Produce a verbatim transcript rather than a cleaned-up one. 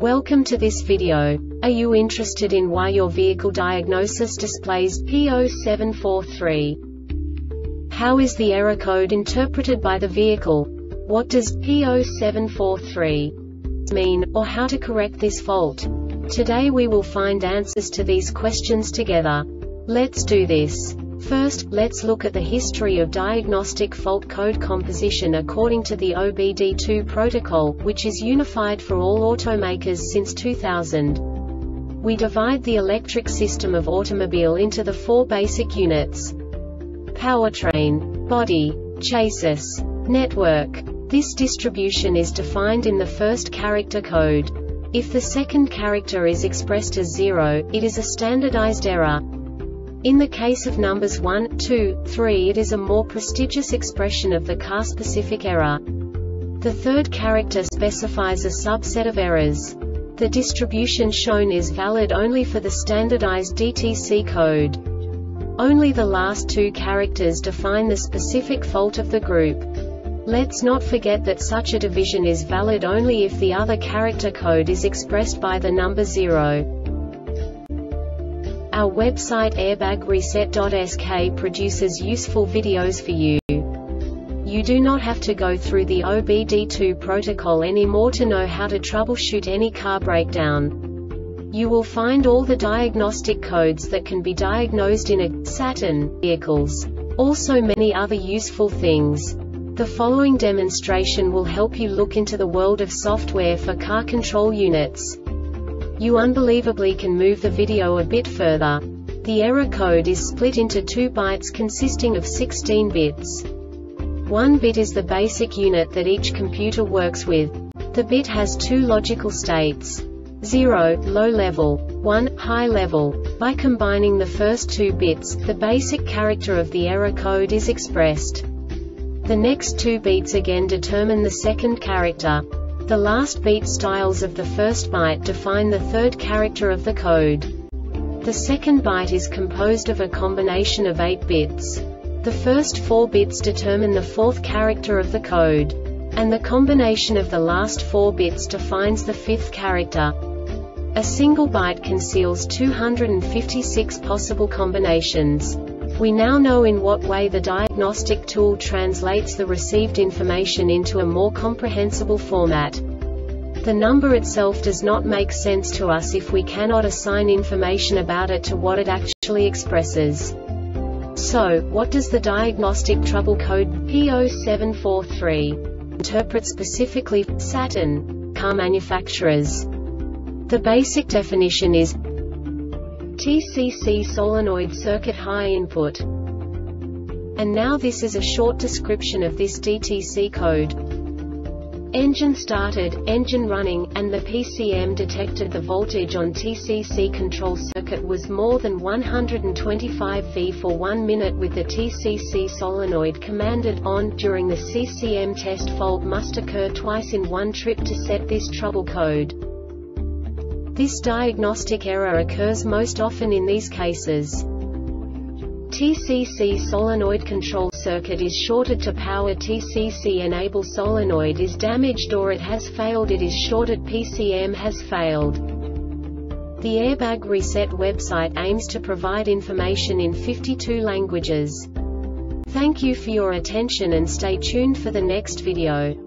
Welcome to this video. Are you interested in why your vehicle diagnosis displays P zero seven four three? How is the error code interpreted by the vehicle? What does P zero seven four three mean, or how to correct this fault? Today we will find answers to these questions together. Let's do this. First, let's look at the history of diagnostic fault code composition according to the O B D two protocol, which is unified for all automakers since two thousand. We divide the electric system of automobile into the four basic units: powertrain, body, chassis, network. This distribution is defined in the first character code. If the second character is expressed as zero, it is a standardized error. In the case of numbers one, two, three, it is a more prestigious expression of the car-specific error. The third character specifies a subset of errors. The distribution shown is valid only for the standardized D T C code. Only the last two characters define the specific fault of the group. Let's not forget that such a division is valid only if the other character code is expressed by the number zero. Our website airbag reset dot S K produces useful videos for you. You do not have to go through the O B D two protocol anymore to know how to troubleshoot any car breakdown. You will find all the diagnostic codes that can be diagnosed in a Saturn vehicles. Also many other useful things. The following demonstration will help you look into the world of software for car control units. You unbelievably can move the video a bit further. The error code is split into two bytes consisting of sixteen bits. One bit is the basic unit that each computer works with. The bit has two logical states: zero, low level, one, high level. By combining the first two bits, the basic character of the error code is expressed. The next two bits again determine the second character. The last beat styles of the first byte define the third character of the code. The second byte is composed of a combination of eight bits. The first four bits determine the fourth character of the code. And the combination of the last four bits defines the fifth character. A single byte conceals two hundred fifty-six possible combinations. We now know in what way the diagnostic tool translates the received information into a more comprehensible format. The number itself does not make sense to us if we cannot assign information about it to what it actually expresses. So, what does the diagnostic trouble code P zero seven four three interpret specifically for Saturn car manufacturers? The basic definition is T C C solenoid circuit high input. And now this is a short description of this D T C code. Engine started, engine running, and the P C M detected the voltage on T C C control circuit was more than one hundred twenty-five volts for one minute with the T C C solenoid commanded on. During the C C M test, fault must occur twice in one trip to set this trouble code. This diagnostic error occurs most often in these cases: T C C solenoid control circuit is shorted to power, T C C enable solenoid is damaged or it has failed, it is shorted, P C M has failed. The Airbag Reset website aims to provide information in fifty-two languages. Thank you for your attention and stay tuned for the next video.